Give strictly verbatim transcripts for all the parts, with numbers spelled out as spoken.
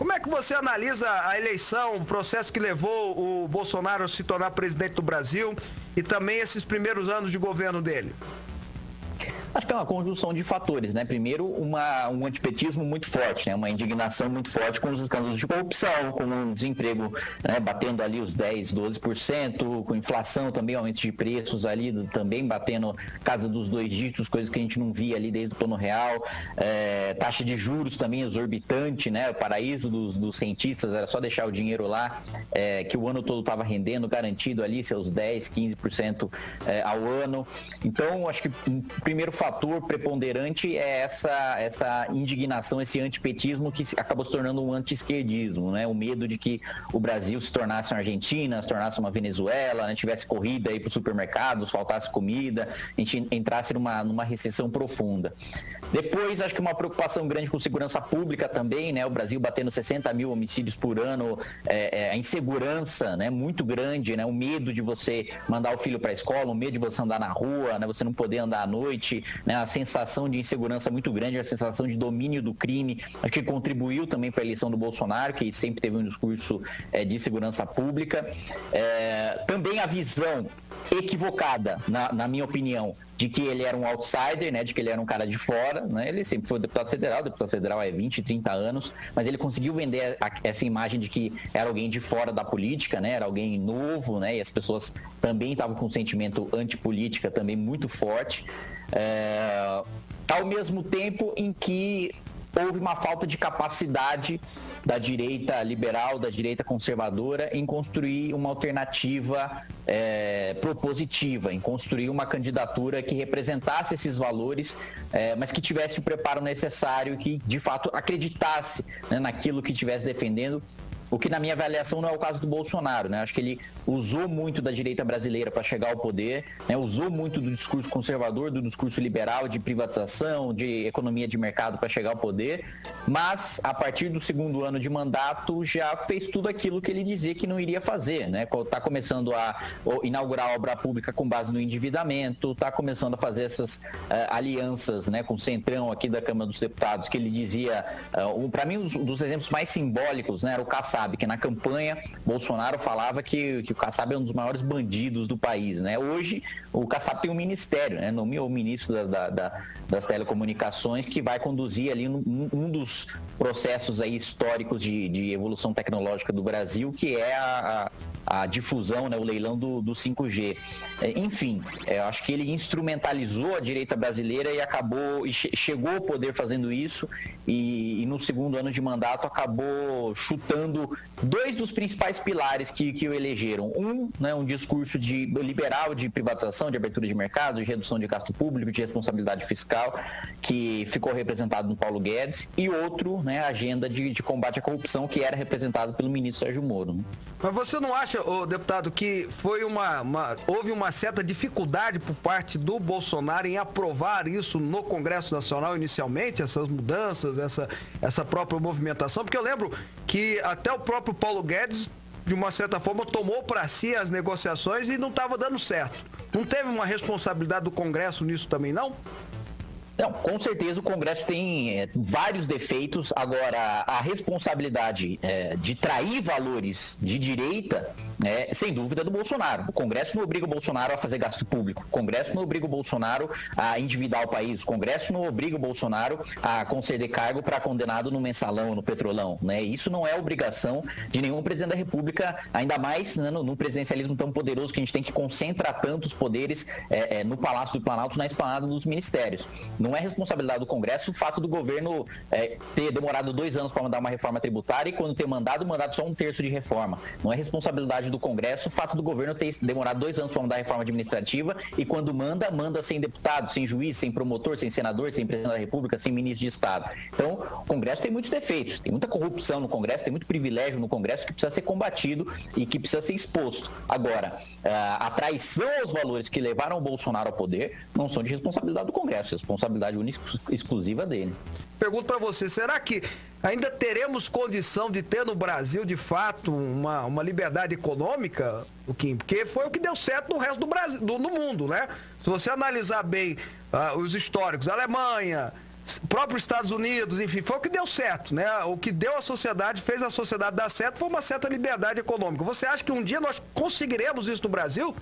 Como é que você analisa a eleição, o processo que levou o Bolsonaro a se tornar presidente do Brasil e também esses primeiros anos de governo dele? Acho que é uma conjunção de fatores, né? Primeiro, uma, um antipetismo muito forte, né? Uma indignação muito forte com os escândalos de corrupção, com o desemprego, né, batendo ali os dez, doze por cento, com inflação também, aumento de preços ali, também batendo casa dos dois dígitos, coisas que a gente não via ali desde o plano real, é, taxa de juros também exorbitante, né? O paraíso dos, dos cientistas, era só deixar o dinheiro lá, é, que o ano todo estava rendendo, garantido ali seus dez, quinze por cento é, ao ano. Então, acho que o primeiro fator preponderante é essa, essa indignação, esse antipetismo que acabou se tornando um anti-esquerdismo, né? O medo de que o Brasil se tornasse uma Argentina, se tornasse uma Venezuela, né? Tivesse corrida aí para os supermercados, faltasse comida, a gente entrasse numa, numa recessão profunda. Depois, acho que uma preocupação grande com segurança pública também, né? O Brasil batendo sessenta mil homicídios por ano, é, é, a insegurança, né? Muito grande, né? O medo de você mandar o filho para a escola, o medo de você andar na rua, né? Você não poder andar à noite, né, a sensação de insegurança muito grande, a sensação de domínio do crime, acho que contribuiu também para a eleição do Bolsonaro, que sempre teve um discurso é, de segurança pública. É, também a visão equivocada, na, na minha opinião, de que ele era um outsider, né, de que ele era um cara de fora, né, ele sempre foi deputado federal, deputado federal há vinte, trinta anos, mas ele conseguiu vender a, essa imagem de que era alguém de fora da política, né, era alguém novo, né, e as pessoas também estavam com um sentimento antipolítica também muito forte. É, ao mesmo tempo em que houve uma falta de capacidade da direita liberal, da direita conservadora em construir uma alternativa é, propositiva, em construir uma candidatura que representasse esses valores, é, mas que tivesse o preparo necessário, que de fato acreditasse, né, naquilo que estivesse defendendo. O que, na minha avaliação, não é o caso do Bolsonaro, né? Acho que ele usou muito da direita brasileira para chegar ao poder, né? Usou muito do discurso conservador, do discurso liberal, de privatização, de economia de mercado para chegar ao poder, mas, a partir do segundo ano de mandato, já fez tudo aquilo que ele dizia que não iria fazer, né? Está começando a inaugurar a obra pública com base no endividamento, está começando a fazer essas uh, alianças, né, com o Centrão aqui da Câmara dos Deputados, que ele dizia, uh, um, para mim, um dos exemplos mais simbólicos, né, era o Kassab, que na campanha Bolsonaro falava que, que o Kassab é um dos maiores bandidos do país, né? Hoje o Kassab tem um ministério, né? Nomeou o ministro da, da, da, das telecomunicações, que vai conduzir ali um, um dos processos aí históricos de, de evolução tecnológica do Brasil, que é a, a, a difusão, né? O leilão do, do cinco G. É, enfim, é, eu acho que ele instrumentalizou a direita brasileira e acabou e che, chegou ao poder fazendo isso, e, e no segundo ano de mandato acabou chutando dois dos principais pilares que, que o elegeram. Um, né, um discurso de, liberal de privatização, de abertura de mercado, de redução de gasto público, de responsabilidade fiscal, que ficou representado no Paulo Guedes, e outro, né, a agenda de, de combate à corrupção, que era representado pelo ministro Sérgio Moro. Né? Mas você não acha, ô, deputado, que foi uma, uma, houve uma certa dificuldade por parte do Bolsonaro em aprovar isso no Congresso Nacional inicialmente, essas mudanças, essa, essa própria movimentação? Porque eu lembro que até o próprio Paulo Guedes, de uma certa forma, tomou para si as negociações e não estava dando certo. Não teve uma responsabilidade do Congresso nisso também, não? Não, com certeza o Congresso tem é, vários defeitos. Agora, a responsabilidade é, de trair valores de direita é, sem dúvida, do Bolsonaro. O Congresso não obriga o Bolsonaro a fazer gasto público. O Congresso não obriga o Bolsonaro a endividar o país. O Congresso não obriga o Bolsonaro a conceder cargo para condenado no mensalão, no petrolão. Né? Isso não é obrigação de nenhum presidente da República, ainda mais, né, no, num presidencialismo tão poderoso que a gente tem, que concentra tantos poderes é, é, no Palácio do Planalto, na esplanada dos ministérios. Não é responsabilidade do Congresso o fato do governo é, ter demorado dois anos para mandar uma reforma tributária e, quando ter mandado, mandado só um terço de reforma. Não é responsabilidade do Congresso o fato do governo ter demorado dois anos para mandar a reforma administrativa e, quando manda, manda sem deputado, sem juiz, sem promotor, sem senador, sem presidente da República, sem ministro de Estado. Então, o Congresso tem muitos defeitos, tem muita corrupção no Congresso, tem muito privilégio no Congresso que precisa ser combatido e que precisa ser exposto. Agora, a traição aos valores que levaram o Bolsonaro ao poder não são de responsabilidade do Congresso, é responsabilidade única e exclusiva dele. Pergunto para você, será que ainda teremos condição de ter no Brasil, de fato, uma, uma liberdade econômica, o Kim? Porque foi o que deu certo no resto do Brasil, do, no mundo, né? Se você analisar bem uh, os históricos, Alemanha, próprios Estados Unidos, enfim, foi o que deu certo, né? O que deu à sociedade, fez a sociedade dar certo, foi uma certa liberdade econômica. Você acha que um dia nós conseguiremos isso no Brasil?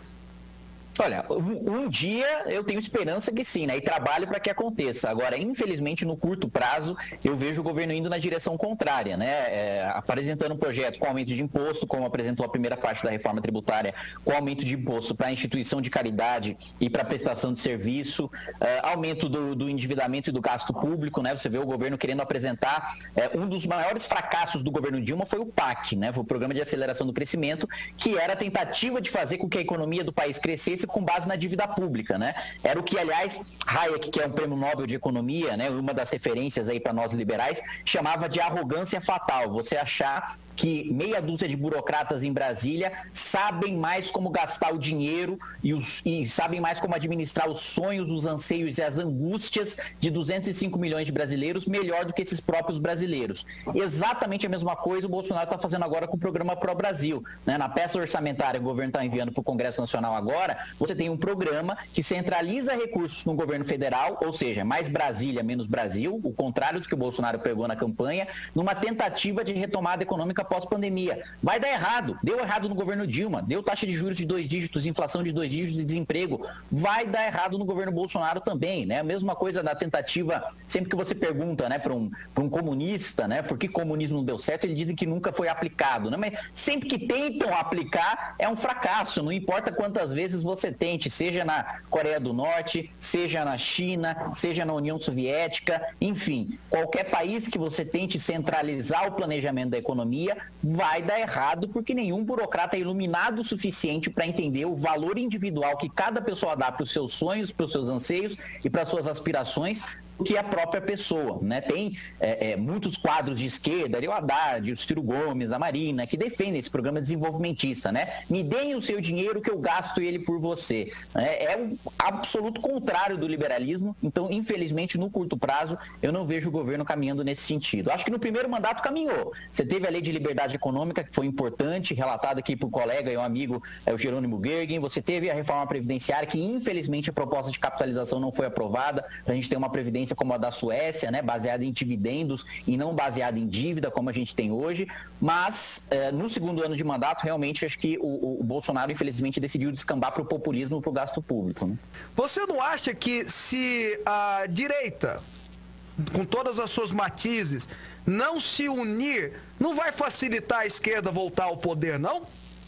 Olha, um, um dia eu tenho esperança que sim, né? E trabalho para que aconteça. Agora, infelizmente, no curto prazo, eu vejo o governo indo na direção contrária, né? É, apresentando um projeto com aumento de imposto, como apresentou a primeira parte da reforma tributária, com aumento de imposto para a instituição de caridade e para prestação de serviço, é, aumento do, do endividamento e do gasto público, né? Você vê o governo querendo apresentar é, um dos maiores fracassos do governo Dilma foi o P A C, né? Foi o Programa de Aceleração do Crescimento, que era a tentativa de fazer com que a economia do país crescesse com base na dívida pública, né? Era o que, aliás, Hayek, que é um prêmio Nobel de Economia, né, uma das referências aí para nós liberais, chamava de arrogância fatal. Você achar que meia dúzia de burocratas em Brasília sabem mais como gastar o dinheiro e, os, e sabem mais como administrar os sonhos, os anseios e as angústias de duzentos e cinco milhões de brasileiros melhor do que esses próprios brasileiros. Exatamente a mesma coisa o Bolsonaro está fazendo agora com o programa Pro Brasil, né? Na peça orçamentária que o governo está enviando para o Congresso Nacional agora, você tem um programa que centraliza recursos no governo federal, ou seja, mais Brasília, menos Brasil, o contrário do que o Bolsonaro pregou na campanha, numa tentativa de retomada econômica pós-pandemia. Vai dar errado. Deu errado no governo Dilma. Deu taxa de juros de dois dígitos, inflação de dois dígitos e desemprego. Vai dar errado no governo Bolsonaro também, né? A mesma coisa da tentativa, sempre que você pergunta, né, para um, para um comunista, né, por que comunismo não deu certo, eles dizem que nunca foi aplicado, né? Mas sempre que tentam aplicar, é um fracasso. Não importa quantas vezes você tente, seja na Coreia do Norte, seja na China, seja na União Soviética, enfim, qualquer país que você tente centralizar o planejamento da economia, vai dar errado, porque nenhum burocrata é iluminado o suficiente para entender o valor individual que cada pessoa dá para os seus sonhos, para os seus anseios e para as suas aspirações, que a própria pessoa, né? Tem é, é, muitos quadros de esquerda, o Haddad, o Ciro Gomes, a Marina, que defendem esse programa desenvolvimentista, né? Me deem o seu dinheiro que eu gasto ele por você. É, é um absoluto contrário do liberalismo, então, infelizmente, no curto prazo, eu não vejo o governo caminhando nesse sentido. Acho que no primeiro mandato caminhou. Você teve a lei de liberdade econômica, que foi importante, relatada aqui por colega e um amigo, é o Jerônimo Gergen. Você teve a reforma previdenciária, que, infelizmente, a proposta de capitalização não foi aprovada, para a gente ter uma previdência como a da Suécia, né, baseada em dividendos e não baseada em dívida, como a gente tem hoje, mas eh, no segundo ano de mandato, realmente, acho que o, o Bolsonaro, infelizmente, decidiu descambar para o populismo e para o gasto público. Né? Você não acha que se a direita, com todas as suas matizes, não se unir, não vai facilitar a esquerda voltar ao poder, não?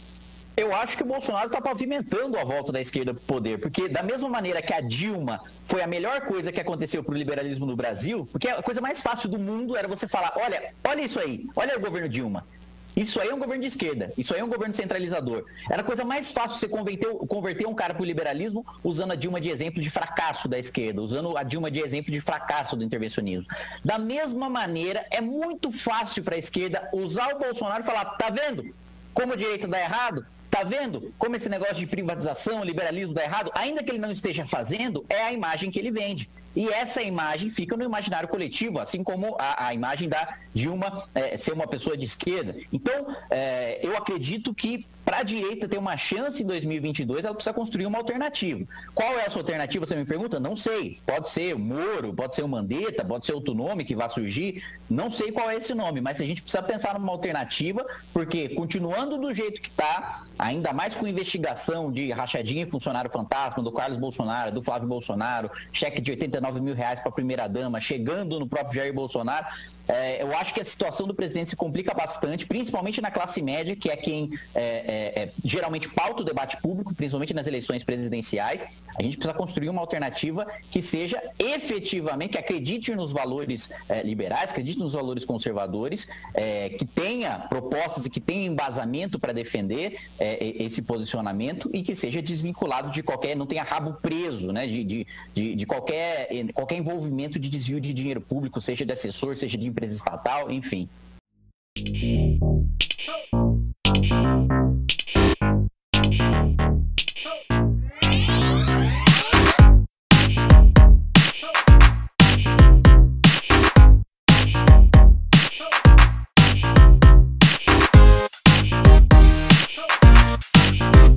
Eu acho que o Bolsonaro está pavimentando a volta da esquerda para o poder, porque da mesma maneira que a Dilma foi a melhor coisa que aconteceu para o liberalismo no Brasil, porque a coisa mais fácil do mundo era você falar, olha, olha isso aí, olha o governo Dilma. Isso aí é um governo de esquerda, isso aí é um governo centralizador. Era a coisa mais fácil você converter, converter um cara para o liberalismo usando a Dilma de exemplo de fracasso da esquerda, usando a Dilma de exemplo de fracasso do intervencionismo. Da mesma maneira, é muito fácil para a esquerda usar o Bolsonaro e falar, tá vendo como a direita dá errado? Tá vendo como esse negócio de privatização, liberalismo dá errado? Ainda que ele não esteja fazendo, é a imagem que ele vende. E essa imagem fica no imaginário coletivo, assim como a, a imagem da Dilma é, ser uma pessoa de esquerda. Então, é, eu acredito que para a direita ter uma chance em dois mil e vinte e dois, ela precisa construir uma alternativa. Qual é a sua alternativa, você me pergunta? Não sei. Pode ser o Moro, pode ser o Mandetta, pode ser outro nome que vai surgir. Não sei qual é esse nome, mas a gente precisa pensar numa alternativa, porque continuando do jeito que está, ainda mais com investigação de rachadinha e funcionário fantasma do Carlos Bolsonaro, do Flávio Bolsonaro, cheque de oitenta e nove mil reais para a primeira-dama, chegando no próprio Jair Bolsonaro, é, eu acho que a situação do presidente se complica bastante, principalmente na classe média, que é quem é, é, é, geralmente pauta o debate público, principalmente nas eleições presidenciais. A gente precisa construir uma alternativa que seja efetivamente, que acredite nos valores é, liberais, acredite nos valores conservadores, é, que tenha propostas e que tenha embasamento para defender é, esse posicionamento e que seja desvinculado de qualquer, não tenha rabo preso, né, de, de, de, de qualquer, qualquer envolvimento de desvio de dinheiro público, seja de assessor, seja de empresa estatal, enfim.